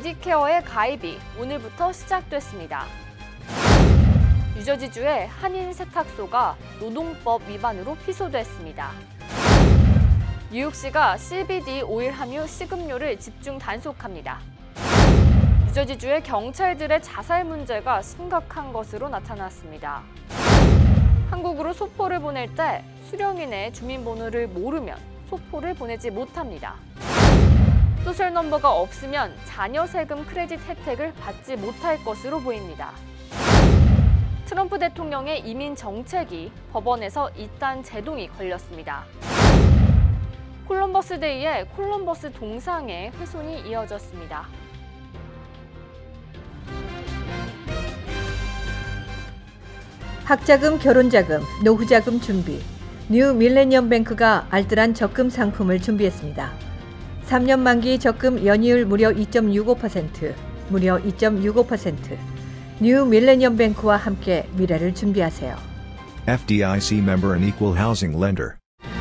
메디케어의 가입이 오늘부터 시작됐습니다. 뉴저지주의 한인 세탁소가 노동법 위반으로 피소됐습니다. 뉴욕시가 CBD 오일 함유 식음료를 집중 단속합니다. 뉴저지주의 경찰들의 자살 문제가 심각한 것으로 나타났습니다. 한국으로 소포를 보낼 때 수령인의 주민번호를 모르면 소포를 보내지 못합니다. 소셜 넘버가 없으면 자녀 세금 크레딧 혜택을 받지 못할 것으로 보입니다. 트럼프 대통령의 이민 정책이 법원에서 이단 제동이 걸렸습니다. 콜럼버스 데이에 콜럼버스 동상의 훼손이 이어졌습니다. 학자금, 결혼자금, 노후자금 준비. 뉴 밀레니엄 뱅크가 알뜰한 적금 상품을 준비했습니다. 3년 만기 적금 연이율 무려 2.65%, 무려 2.65%. 뉴 밀레니엄 뱅크와 함께 미래를 준비하세요. FDIC member and equal housing lender.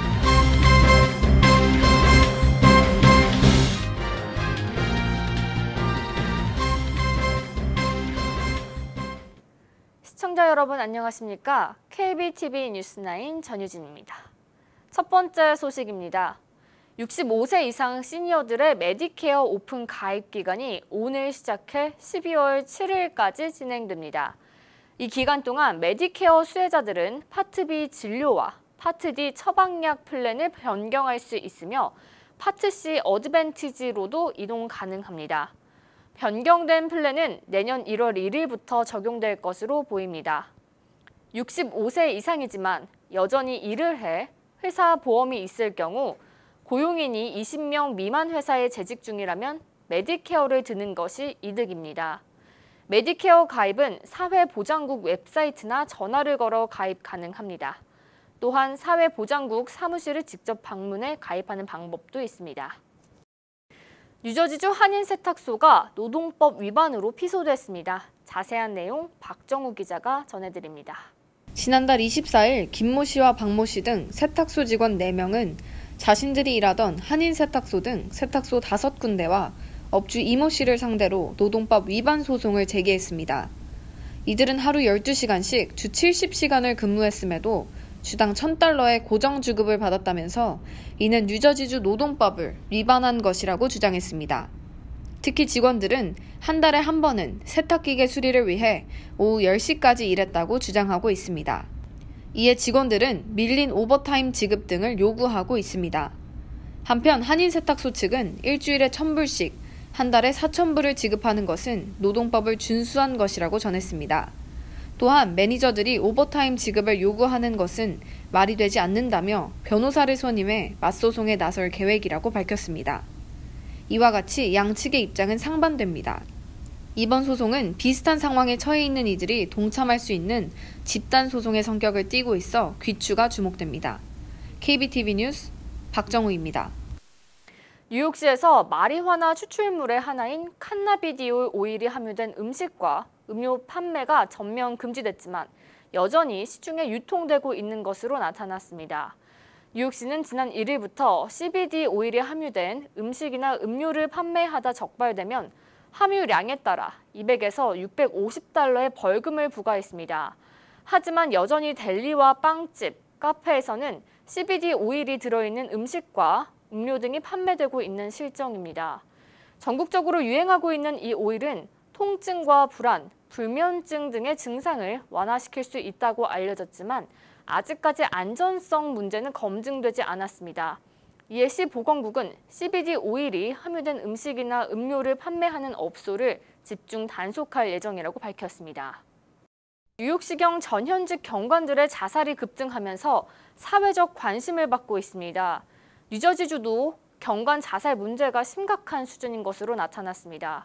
시청자 여러분 안녕하십니까? KBTV 뉴스9 전유진입니다. 첫 번째 소식입니다. 65세 이상 시니어들의 메디케어 오픈 가입 기간이 오늘 시작해 12월 7일까지 진행됩니다. 이 기간 동안 메디케어 수혜자들은 파트 B 진료와 파트 D 처방약 플랜을 변경할 수 있으며 파트 C 어드밴티지로도 이동 가능합니다. 변경된 플랜은 내년 1월 1일부터 적용될 것으로 보입니다. 65세 이상이지만 여전히 일을 해 회사 보험이 있을 경우 고용인이 20명 미만 회사에 재직 중이라면 메디케어를 드는 것이 이득입니다. 메디케어 가입은 사회보장국 웹사이트나 전화를 걸어 가입 가능합니다. 또한 사회보장국 사무실을 직접 방문해 가입하는 방법도 있습니다. 뉴저지주 한인 세탁소가 노동법 위반으로 피소됐습니다. 자세한 내용 박정우 기자가 전해드립니다. 지난달 24일 김모 씨와 박모 씨 등 세탁소 직원 4명은 자신들이 일하던 한인 세탁소 등 세탁소 5군데와 업주 이모 씨를 상대로 노동법 위반 소송을 제기했습니다. 이들은 하루 12시간씩 주 70시간을 근무했음에도 주당 $1,000의 고정주급을 받았다면서 이는 뉴저지주 노동법을 위반한 것이라고 주장했습니다. 특히 직원들은 한 달에 한 번은 세탁기계 수리를 위해 오후 10시까지 일했다고 주장하고 있습니다. 이에 직원들은 밀린 오버타임 지급 등을 요구하고 있습니다. 한편 한인 세탁소 측은 일주일에 1,000불씩 한 달에 4,000불을 지급하는 것은 노동법을 준수한 것이라고 전했습니다. 또한 매니저들이 오버타임 지급을 요구하는 것은 말이 되지 않는다며 변호사를 선임해 맞소송에 나설 계획이라고 밝혔습니다. 이와 같이 양측의 입장은 상반됩니다. 이번 소송은 비슷한 상황에 처해 있는 이들이 동참할 수 있는 집단 소송의 성격을 띠고 있어 귀추가 주목됩니다. KBTV 뉴스 박정우입니다. 뉴욕시에서 마리화나 추출물의 하나인 칸나비디올 오일이 함유된 음식과 음료 판매가 전면 금지됐지만 여전히 시중에 유통되고 있는 것으로 나타났습니다. 뉴욕시는 지난 1일부터 CBD 오일이 함유된 음식이나 음료를 판매하다 적발되면 함유량에 따라 $200에서 $650의 벌금을 부과했습니다. 하지만 여전히 델리와 빵집, 카페에서는 CBD 오일이 들어있는 음식과 음료 등이 판매되고 있는 실정입니다. 전국적으로 유행하고 있는 이 오일은 통증과 불안, 불면증 등의 증상을 완화시킬 수 있다고 알려졌지만 아직까지 안전성 문제는 검증되지 않았습니다. 이에 시 보건국은 CBD 오일이 함유된 음식이나 음료를 판매하는 업소를 집중 단속할 예정이라고 밝혔습니다. 뉴욕시경 전현직 경관들의 자살이 급증하면서 사회적 관심을 받고 있습니다. 뉴저지주도 경관 자살 문제가 심각한 수준인 것으로 나타났습니다.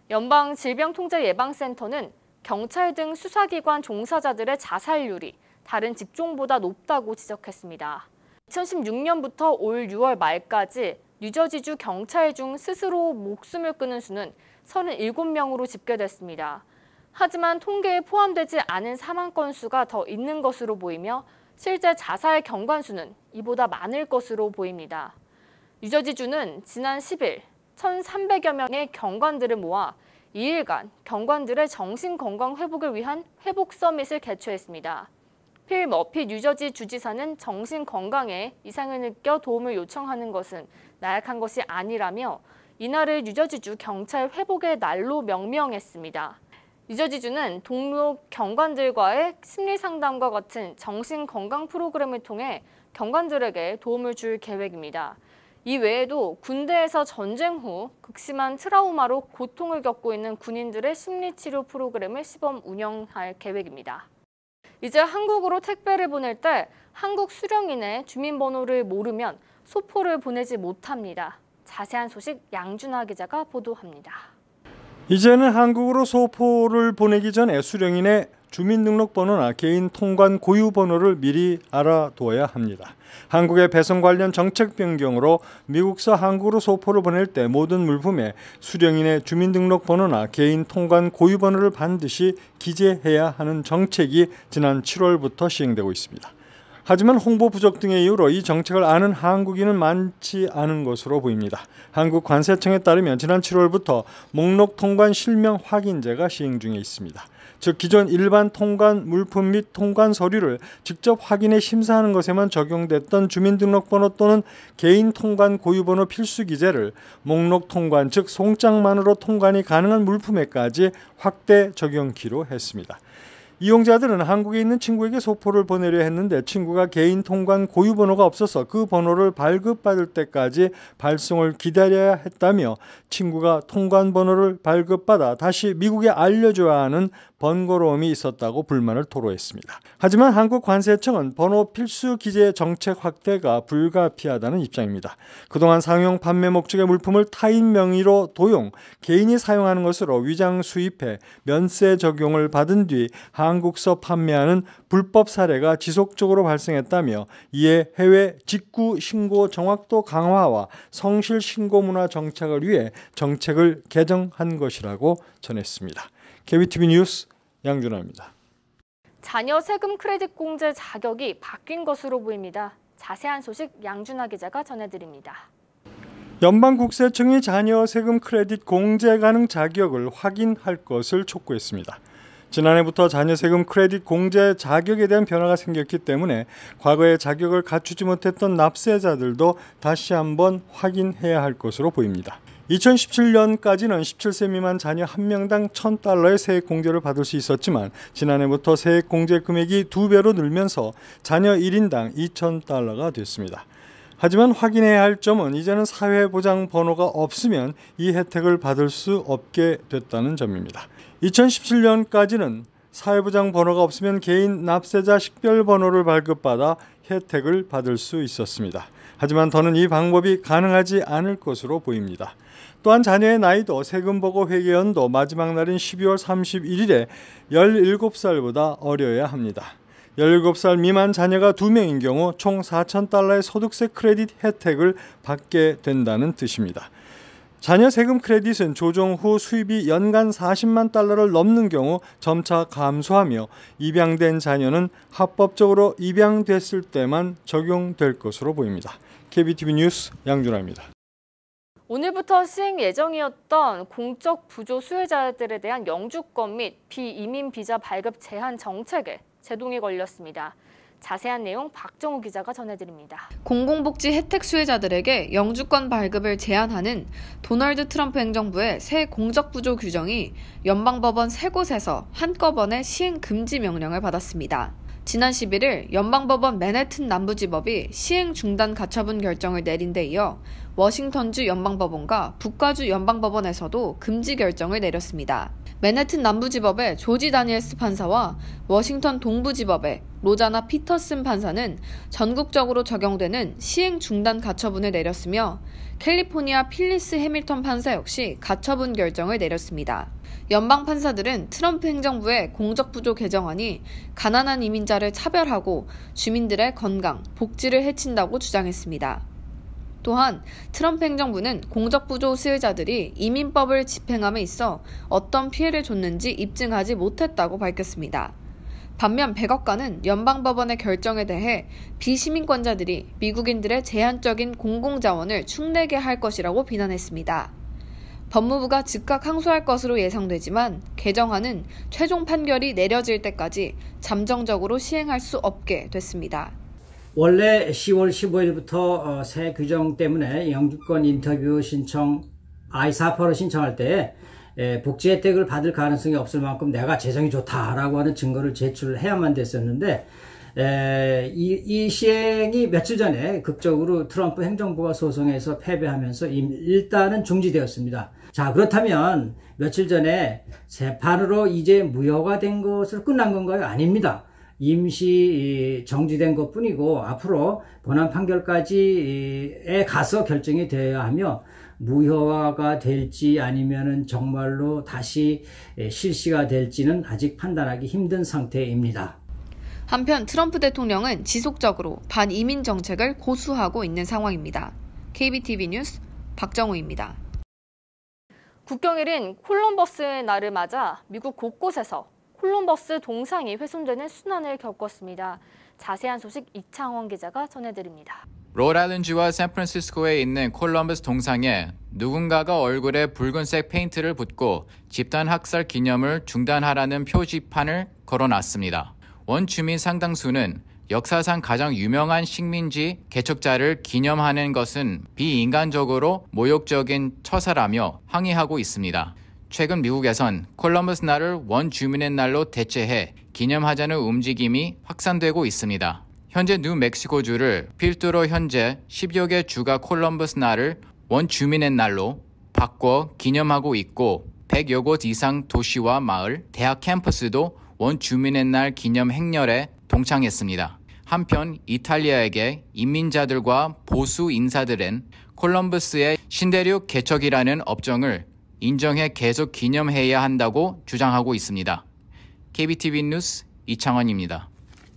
연방질병통제예방센터는 경찰 등 수사기관 종사자들의 자살률이 다른 직종보다 높다고 지적했습니다. 2016년부터 올 6월 말까지 뉴저지주 경찰 중 스스로 목숨을 끊은 수는 37명으로 집계됐습니다. 하지만 통계에 포함되지 않은 사망 건수가 더 있는 것으로 보이며 실제 자살 경관 수는 이보다 많을 것으로 보입니다. 뉴저지주는 지난 10일 1,300여 명의 경관들을 모아 2일간 경관들의 정신건강 회복을 위한 회복 서밋을 개최했습니다. 필 머피 뉴저지 주지사는 정신건강에 이상을 느껴 도움을 요청하는 것은 나약한 것이 아니라며 이날을 뉴저지주 경찰 회복의 날로 명명했습니다. 뉴저지주는 동료 경관들과의 심리상담과 같은 정신건강 프로그램을 통해 경관들에게 도움을 줄 계획입니다. 이 외에도 군대에서 전쟁 후 극심한 트라우마로 고통을 겪고 있는 군인들의 심리치료 프로그램을 시범 운영할 계획입니다. 이제 한국으로 택배를 보낼 때 한국 수령인의 주민번호를 모르면 소포를 보내지 못합니다. 자세한 소식 양준하 기자가 보도합니다. 이제는 한국으로 소포를 보내기 전에 수령인의 주민등록번호나 개인 통관 고유 번호를 미리 알아두어야 합니다. 한국의 배송 관련 정책 변경으로 미국서 한국으로 소포를 보낼 때 모든 물품에 수령인의 주민등록번호나 개인 통관 고유 번호를 반드시 기재해야 하는 정책이 지난 7월부터 시행되고 있습니다. 하지만 홍보 부족 등의 이유로 이 정책을 아는 한국인은 많지 않은 것으로 보입니다. 한국관세청에 따르면 지난 7월부터 목록 통관 실명 확인제가 시행 중에 있습니다. 즉 기존 일반 통관 물품 및 통관 서류를 직접 확인해 심사하는 것에만 적용됐던 주민등록번호 또는 개인 통관 고유번호 필수 기재를 목록 통관 즉 송장만으로 통관이 가능한 물품에까지 확대 적용키로 했습니다. 이용자들은 한국에 있는 친구에게 소포를 보내려 했는데 친구가 개인 통관 고유 번호가 없어서 그 번호를 발급받을 때까지 발송을 기다려야 했다며 친구가 통관 번호를 발급받아 다시 미국에 알려줘야 하는 번거로움이 있었다고 불만을 토로했습니다. 하지만 한국관세청은 번호 필수 기재 정책 확대가 불가피하다는 입장입니다. 그동안 상용 판매 목적의 물품을 타인 명의로 도용, 개인이 사용하는 것으로 위장 수입해 면세 적용을 받은 뒤 한국서 판매하는 불법 사례가 지속적으로 발생했다며 이에 해외 직구 신고 정확도 강화와 성실 신고 문화 정착을 위해 정책을 개정한 것이라고 전했습니다. KBTV 뉴스 양준하입니다. 자녀 세금 크레딧 공제 자격이 바뀐 것으로 보입니다. 자세한 소식 양준하 기자가 전해드립니다. 연방국세청이 자녀 세금 크레딧 공제 가능 자격을 확인할 것을 촉구했습니다. 지난해부터 자녀 세금 크레딧 공제 자격에 대한 변화가 생겼기 때문에 과거에 자격을 갖추지 못했던 납세자들도 다시 한번 확인해야 할 것으로 보입니다. 2017년까지는 17세 미만 자녀 1명당 $1,000의 세액 공제를 받을 수 있었지만 지난해부터 세액 공제 금액이 2배로 늘면서 자녀 1인당 $2,000가 됐습니다. 하지만 확인해야 할 점은 이제는 사회보장번호가 없으면 이 혜택을 받을 수 없게 됐다는 점입니다. 2017년까지는 사회보장번호가 없으면 개인 납세자 식별번호를 발급받아 혜택을 받을 수 있었습니다. 하지만 더는 이 방법이 가능하지 않을 것으로 보입니다. 또한 자녀의 나이도 세금보고 회계연도 마지막 날인 12월 31일에 17살보다 어려야 합니다. 17살 미만 자녀가 2명인 경우 총 $4,000의 소득세 크레딧 혜택을 받게 된다는 뜻입니다. 자녀 세금 크레딧은 조정 후 수입이 연간 $400만 넘는 경우 점차 감소하며 입양된 자녀는 합법적으로 입양됐을 때만 적용될 것으로 보입니다. KBTV 뉴스 양준하입니다. 오늘부터 시행 예정이었던 공적 부조 수혜자들에 대한 영주권 및 비이민 비자 발급 제한 정책에 제동이 걸렸습니다. 자세한 내용 박정우 기자가 전해드립니다. 공공복지 혜택 수혜자들에게 영주권 발급을 제한하는 도널드 트럼프 행정부의 새 공적부조 규정이 연방법원 3곳에서 한꺼번에 시행 금지 명령을 받았습니다. 지난 11일 연방법원 맨해튼 남부지법이 시행 중단 가처분 결정을 내린 데 이어 워싱턴주 연방법원과 북가주 연방법원에서도 금지 결정을 내렸습니다. 맨해튼 남부지법의 조지 다니엘스 판사와 워싱턴 동부지법의 로자나 피터슨 판사는 전국적으로 적용되는 시행 중단 가처분을 내렸으며 캘리포니아 필리스 해밀턴 판사 역시 가처분 결정을 내렸습니다. 연방 판사들은 트럼프 행정부의 공적부조 개정안이 가난한 이민자를 차별하고 주민들의 건강, 복지를 해친다고 주장했습니다. 또한 트럼프 행정부는 공적부조 수혜자들이 이민법을 집행함에 있어 어떤 피해를 줬는지 입증하지 못했다고 밝혔습니다. 반면 백악관은 연방법원의 결정에 대해 비시민권자들이 미국인들의 제한적인 공공자원을 축내게 할 것이라고 비난했습니다. 법무부가 즉각 항소할 것으로 예상되지만 개정안은 최종 판결이 내려질 때까지 잠정적으로 시행할 수 없게 됐습니다. 원래 10월 15일부터 새 규정 때문에 영주권 인터뷰 신청 I-4파로 신청할 때 복지 혜택을 받을 가능성이 없을 만큼 내가 재정이 좋다라고 하는 증거를 제출해야만 됐었는데 이 시행이 며칠 전에 극적으로 트럼프 행정부가 소송에서 패배하면서 일단은 중지되었습니다. 자, 그렇다면 며칠 전에 재판으로 이제 무효가 된 것으로 끝난 건가요? 아닙니다. 임시 정지된 것뿐이고 앞으로 본안 판결까지에 가서 결정이 되어야 하며 무효화가 될지 아니면은 정말로 다시 실시가 될지는 아직 판단하기 힘든 상태입니다. 한편 트럼프 대통령은 지속적으로 반이민 정책을 고수하고 있는 상황입니다. KBTV 뉴스 박정우입니다. 국경일인 콜럼버스의 날을 맞아 미국 곳곳에서 콜럼버스 동상이 훼손되는 순환을 겪었습니다. 자세한 소식 이창원 기자가 전해드립니다. 로드아일랜드와 샌프란시스코에 있는 콜럼버스 동상에 누군가가 얼굴에 붉은색 페인트를 붓고 집단 학살 기념을 중단하라는 표지판을 걸어놨습니다. 원주민 상당수는 역사상 가장 유명한 식민지 개척자를 기념하는 것은 비인간적으로 모욕적인 처사라며 항의하고 있습니다. 최근 미국에선 콜럼버스 날을 원주민의 날로 대체해 기념하자는 움직임이 확산되고 있습니다. 현재 뉴멕시코주를 필두로 현재 10여 개 주가 콜럼버스 날을 원주민의 날로 바꿔 기념하고 있고 100여 곳 이상 도시와 마을, 대학 캠퍼스도 원주민의 날 기념 행렬에 동참했습니다. 한편 이탈리아에게 인민자들과 보수 인사들은 콜럼버스의 신대륙 개척이라는 업적을 인정해 계속 기념해야 한다고 주장하고 있습니다. KBTV 뉴스 이창원입니다.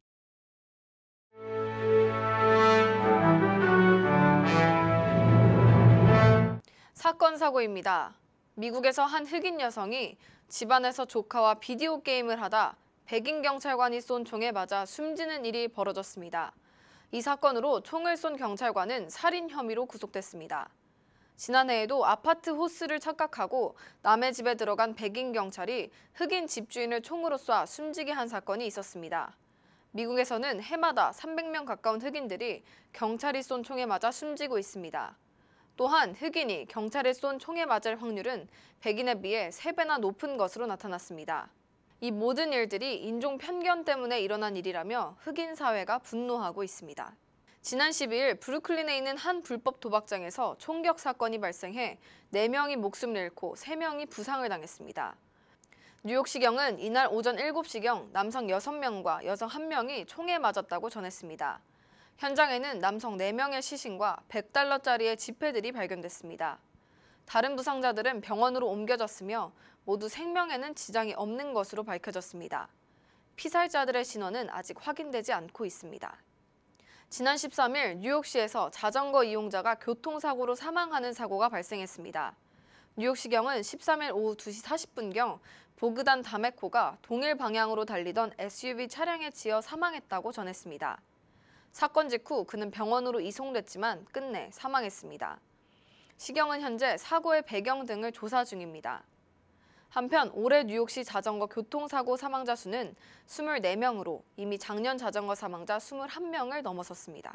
사건 사고입니다. 미국에서 한 흑인 여성이 집안에서 조카와 비디오 게임을 하다 백인 경찰관이 쏜 총에 맞아 숨지는 일이 벌어졌습니다. 이 사건으로 총을 쏜 경찰관은 살인 혐의로 구속됐습니다. 지난해에도 아파트 호스를 착각하고 남의 집에 들어간 백인 경찰이 흑인 집주인을 총으로 쏴 숨지게 한 사건이 있었습니다. 미국에서는 해마다 300명 가까운 흑인들이 경찰이 쏜 총에 맞아 숨지고 있습니다. 또한 흑인이 경찰에 쏜 총에 맞을 확률은 백인에 비해 3배나 높은 것으로 나타났습니다. 이 모든 일들이 인종 편견 때문에 일어난 일이라며 흑인 사회가 분노하고 있습니다. 지난 12일 브루클린에 있는 한 불법 도박장에서 총격 사건이 발생해 4명이 목숨을 잃고 3명이 부상을 당했습니다. 뉴욕시경은 이날 오전 7시경 남성 6명과 여성 1명이 총에 맞았다고 전했습니다. 현장에는 남성 4명의 시신과 $100짜리의 지폐들이 발견됐습니다. 다른 부상자들은 병원으로 옮겨졌으며 모두 생명에는 지장이 없는 것으로 밝혀졌습니다. 피살자들의 신원은 아직 확인되지 않고 있습니다. 지난 13일 뉴욕시에서 자전거 이용자가 교통사고로 사망하는 사고가 발생했습니다. 뉴욕시경은 13일 오후 2시 40분경 보그단 다메코가 동일 방향으로 달리던 SUV 차량에 치여 사망했다고 전했습니다. 사건 직후 그는 병원으로 이송됐지만 끝내 사망했습니다. 시경은 현재 사고의 배경 등을 조사 중입니다. 한편 올해 뉴욕시 자전거 교통사고 사망자 수는 24명으로 이미 작년 자전거 사망자 21명을 넘어섰습니다.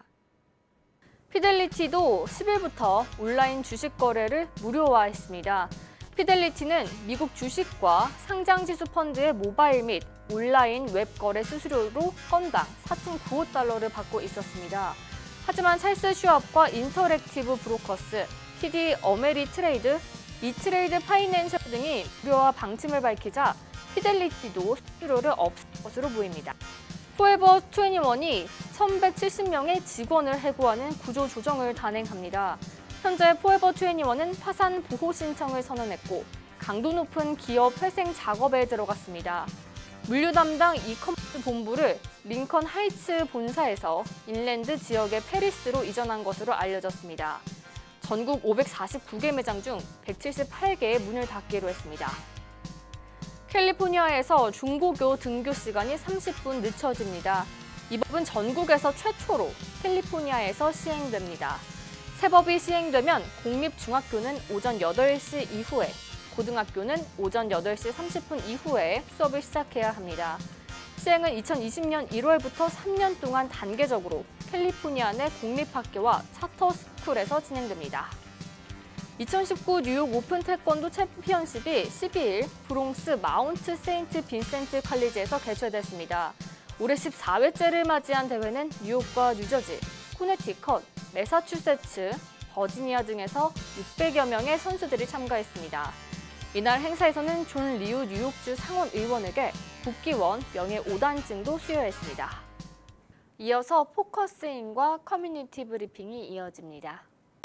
피델리티도 10일부터 온라인 주식 거래를 무료화했습니다. 피델리티는 미국 주식과 상장지수 펀드의 모바일 및 온라인 웹 거래 수수료로 건당 4.95달러를 받고 있었습니다. 하지만 찰스 슈왑과 인터랙티브 브로커스, TD 어메리트레이드, 이트레이드 파이낸셜 등이 무료화 방침을 밝히자 피델리티도 수수료를 없앨 것으로 보입니다. 포에버 21이 1,170명의 직원을 해고하는 구조 조정을 단행합니다. 현재 포에버 21은 파산 보호 신청을 선언했고 강도 높은 기업 회생 작업에 들어갔습니다. 물류 담당 이커머스 본부를 링컨 하이츠 본사에서 인랜드 지역의 페리스로 이전한 것으로 알려졌습니다. 전국 549개 매장 중 178개의 문을 닫기로 했습니다. 캘리포니아에서 중고교 등교 시간이 30분 늦춰집니다. 이 법은 전국에서 최초로 캘리포니아에서 시행됩니다. 새 법이 시행되면 공립중학교는 오전 8시 이후에, 고등학교는 오전 8시 30분 이후에 수업을 시작해야 합니다. 시행은 2020년 1월부터 3년 동안 단계적으로 캘리포니아 내 공립학교와 차터스쿨에서 진행됩니다. 2019 뉴욕 오픈 태권도 챔피언십이 12일 브롱스 마운트 세인트 빈센트 칼리지에서 개최됐습니다. 올해 14회째를 맞이한 대회는 뉴욕과 뉴저지, 코네티컷, 매사추세츠, 버지니아 등에서 600여 명의 선수들이 참가했습니다. 이날 행사에서는 존 리우 뉴욕주 상원 의원에게 국기원 명예 5단증도 수여했습니다. 이어서 포커스인과 커뮤니티 브리핑이 이어집니다.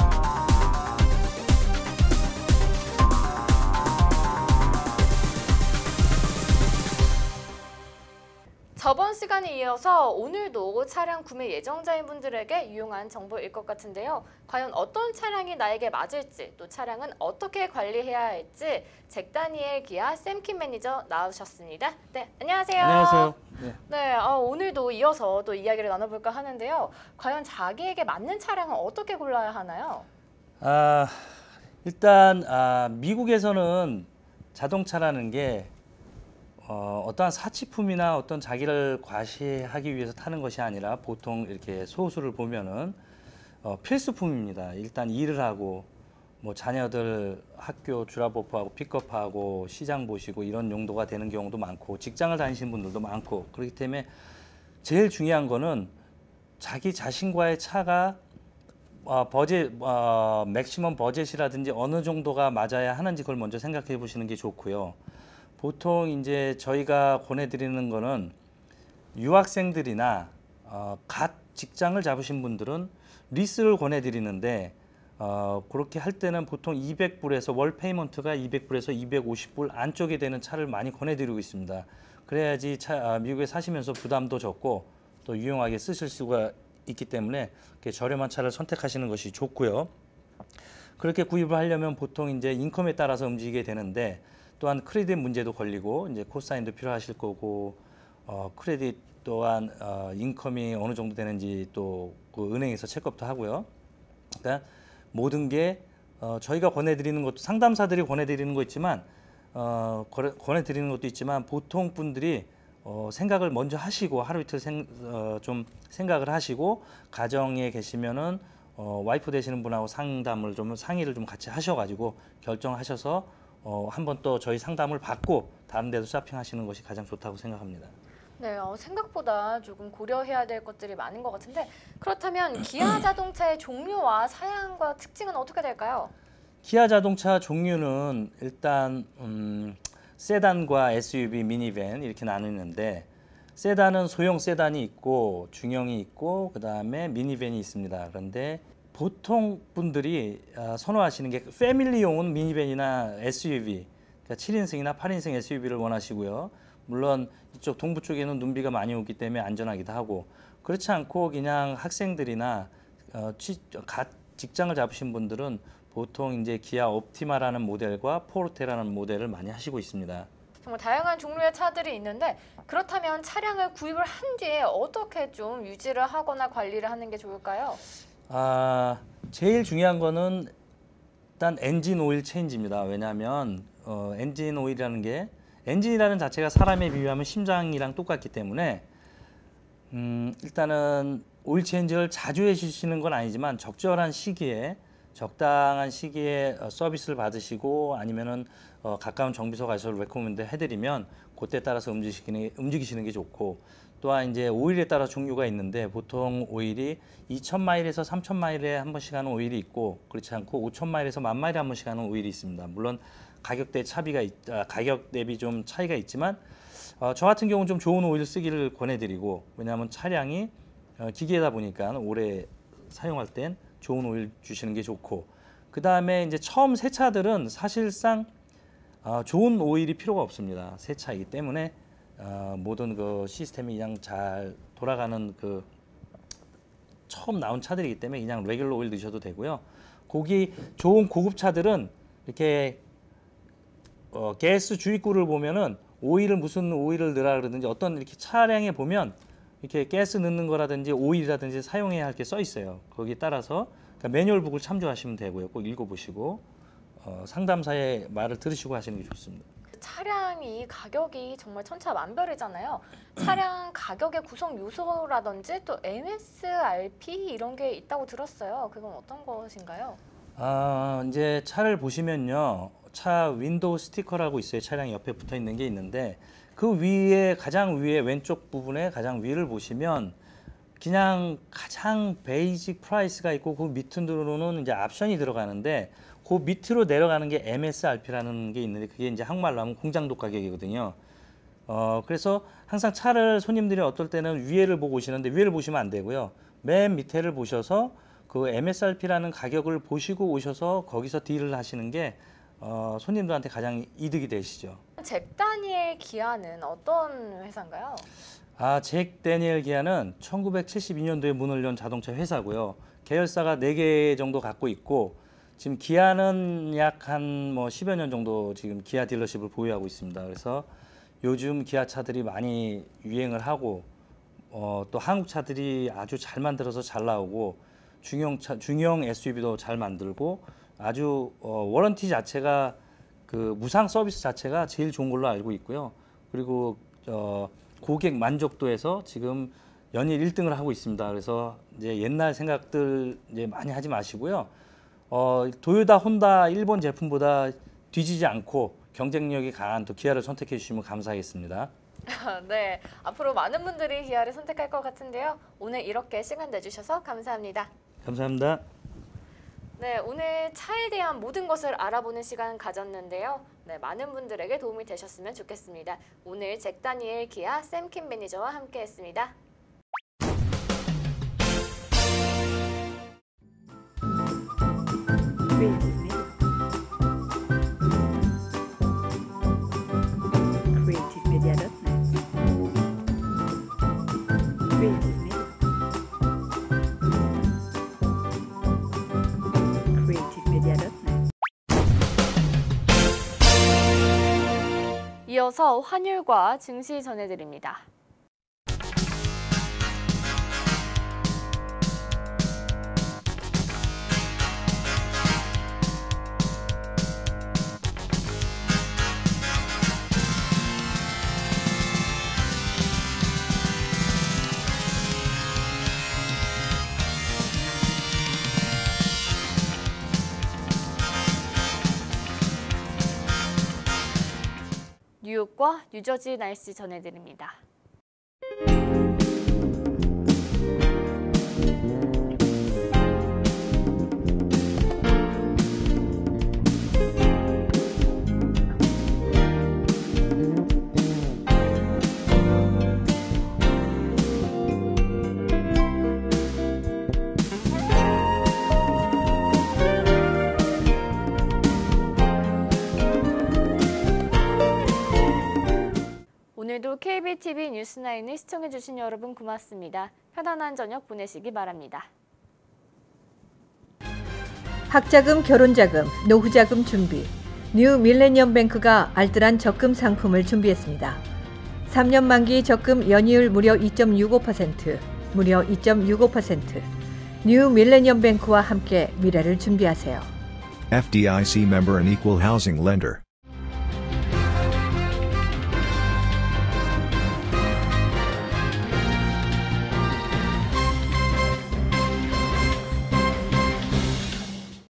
저번 시간에 이어서 오늘도 차량 구매 예정자인 분들에게 유용한 정보일 것 같은데요. 과연 어떤 차량이 나에게 맞을지, 또 차량은 어떻게 관리해야 할지 잭다니엘 기아 샘킴 매니저 나오셨습니다. 네, 안녕하세요. 안녕하세요. 네, 오늘도 이어서 또 이야기를 나눠볼까 하는데요. 과연 자기에게 맞는 차량은 어떻게 골라야 하나요? 일단 미국에서는 자동차라는 게 어떠한 사치품이나 어떤 자기를 과시하기 위해서 타는 것이 아니라 보통 이렇게 소수를 보면은 필수품입니다. 일단 일을 하고 뭐 자녀들 학교 주라버프하고 픽업하고 시장 보시고 이런 용도가 되는 경우도 많고 직장을 다니시는 분들도 많고 그렇기 때문에 제일 중요한 거는 자기 자신과의 차가 맥시멈 버젯이라든지 어느 정도가 맞아야 하는지 그걸 먼저 생각해 보시는 게 좋고요. 보통 이제 저희가 권해드리는 거는 유학생들이나 갓 직장을 잡으신 분들은 리스를 권해드리는데 그렇게 할 때는 보통 200불에서 월 페이먼트가 200불에서 250불 안쪽에 되는 차를 많이 권해드리고 있습니다. 그래야지 미국에 사시면서 부담도 적고 또 유용하게 쓰실 수가 있기 때문에 저렴한 차를 선택하시는 것이 좋고요. 그렇게 구입을 하려면 보통 이제 인컴에 따라서 움직이게 되는데 또한 크레딧 문제도 걸리고 이제 코사인도 필요하실 거고 크레딧 또한 인컴이 어느 정도 되는지 또 그 은행에서 체크업도 하고요. 그러니까 모든 게 저희가 권해드리는 것도 상담사들이 권해드리는 거 있지만 권해드리는 것도 있지만 보통 분들이 생각을 먼저 하시고 하루 이틀 좀 생각을 하시고 가정에 계시면은 와이프 되시는 분하고 상의를 좀 같이 하셔가지고 결정하셔서 한번 또 저희 상담을 받고 다른 데도 쇼핑하시는 것이 가장 좋다고 생각합니다. 네, 생각보다 조금 고려해야 될 것들이 많은 것 같은데 그렇다면 기아 자동차의 종류와 사양과 특징은 어떻게 될까요? 기아 자동차 종류는 일단 세단과 SUV, 미니밴 이렇게 나누는데 세단은 소형 세단이 있고 중형이 있고 그 다음에 미니밴이 있습니다. 그런데 보통 분들이 선호하시는 게 패밀리용은 미니밴이나 SUV, 그러니까 7인승이나 8인승 SUV를 원하시고요. 물론 이쪽 동부 쪽에는 눈비가 많이 오기 때문에 안전하기도 하고 그렇지 않고 그냥 학생들이나 직장을 잡으신 분들은 보통 이제 기아 옵티마라는 모델과 포르테라는 모델을 많이 하시고 있습니다. 정말 다양한 종류의 차들이 있는데 그렇다면 차량을 구입을 한 뒤에 어떻게 좀 유지를 하거나 관리를 하는 게 좋을까요? 제일 중요한 거는 일단 엔진 오일 체인지입니다. 왜냐하면 엔진 오일이라는 게 엔진이라는 자체가 사람에 비유하면 심장이랑 똑같기 때문에 일단은 오일 체인지를 자주 해주시는 건 아니지만 적절한 시기에 적당한 시기에 서비스를 받으시고 아니면은 가까운 정비소 가서 레코멘드 해드리면 그때 따라서 움직이시는 게 좋고 또한 이제 오일에 따라 종류가 있는데 보통 오일이 2,000마일에서 3,000마일에 한 번씩 하는 오일이 있고 그렇지 않고 5,000마일에서 10,000마일에 한 번씩 하는 오일이 있습니다. 물론 가격 대비 좀 차이가 있지만 저 같은 경우는 좀 좋은 오일 쓰기를 권해드리고 왜냐하면 차량이 기계다 보니까 오래 사용할 땐 좋은 오일 주시는 게 좋고 그 다음에 이제 처음 새 차들은 사실상 좋은 오일이 필요가 없습니다. 새 차이기 때문에 모든 그 시스템이 그냥 잘 돌아가는 그 처음 나온 차들이기 때문에 그냥 레귤러 오일 넣으셔도 되고요. 좋은 고급 차들은 이렇게 가스 주입구를 보면은 무슨 오일을 넣으라 그러든지 어떤 이렇게 차량에 보면 이렇게 가스 넣는 거라든지 오일이라든지 사용해야 할 게 써 있어요. 거기에 따라서 그러니까 매뉴얼북을 참조하시면 되고요. 꼭 읽어보시고 상담사의 말을 들으시고 하시는 게 좋습니다. 차량이 가격이 정말 천차만별이잖아요. 차량 가격의 구성 요소라든지 또 MSRP 이런 게 있다고 들었어요. 그건 어떤 것인가요? 이제 차를 보시면요. 차 윈도우 스티커라고 있어요. 차량 옆에 붙어 있는 게 있는데 그 위에 가장 위에 왼쪽 부분에 가장 위를 보시면 그냥 가장 베이직 프라이스가 있고 그 밑으로는 이제 옵션이 들어가는데 그 밑으로 내려가는 게 MSRP라는 게 있는데 그게 이제 한국말로 하면 공장도 가격이거든요. 그래서 항상 차를 손님들이 어떨 때는 위에를 보고 오시는데 위에를 보시면 안 되고요. 맨 밑에를 보셔서 그 MSRP라는 가격을 보시고 오셔서 거기서 딜을 하시는 게 손님들한테 가장 이득이 되시죠. 잭 다니엘 기아는 어떤 회사인가요? 잭 다니엘 기아는 1972년도에 문을 연 자동차 회사고요. 계열사가 4개 정도 갖고 있고 지금 기아는 약 한 10여 년 정도 지금 기아 딜러십을 보유하고 있습니다. 그래서 요즘 기아 차들이 많이 유행을 하고 또 한국 차들이 아주 잘 만들어서 잘 나오고 중형 SUV도 잘 만들고 아주 워런티 자체가 그 무상 서비스 자체가 제일 좋은 걸로 알고 있고요. 그리고 고객 만족도에서 지금 연일 1등을 하고 있습니다. 그래서 이제 옛날 생각들 이제 많이 하지 마시고요. 도요타, 혼다 일본 제품보다 뒤지지 않고 경쟁력이 강한 또 기아를 선택해 주시면 감사하겠습니다. 네, 앞으로 많은 분들이 기아를 선택할 것 같은데요. 오늘 이렇게 시간 내주셔서 감사합니다. 감사합니다. 네, 오늘 차에 대한 모든 것을 알아보는 시간 가졌는데요. 네, 많은 분들에게 도움이 되셨으면 좋겠습니다. 오늘 잭 다니엘 기아 샘킴 매니저와 함께했습니다. 이어서 환율과 증시 전해드립니다. 뉴욕과 뉴저지 날씨 전해드립니다. 오늘도 KBTV 뉴스9을 시청해주신 여러분 고맙습니다. 편안한 저녁 보내시기 바랍니다. 학자금, 결혼자금, 노후자금 준비. 뉴 밀레니엄 뱅크가 알뜰한 적금 상품을 준비했습니다. 3년 만기 적금 연이율 무려 2.65%, 무려 2.65%. 뉴 밀레니엄 뱅크와 함께 미래를 준비하세요. FDIC member and equal housing lender.